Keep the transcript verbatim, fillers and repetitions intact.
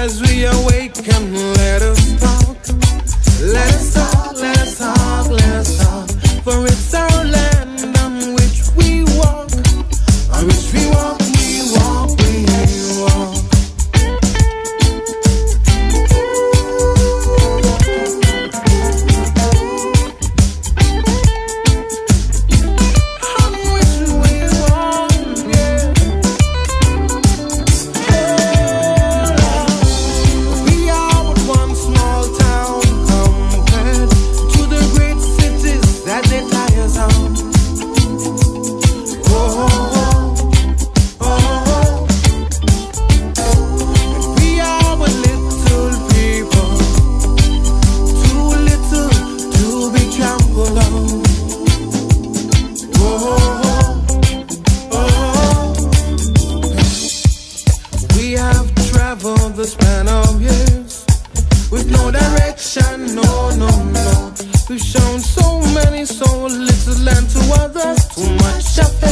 As we awaken, let us talk. Let us talk, let us talk, let us talk. For it's our land on which we walk. On which we walk, we walk, we walk. The span of years with no direction, no, no, no. We've shown so many, so little land to others. Too much of it.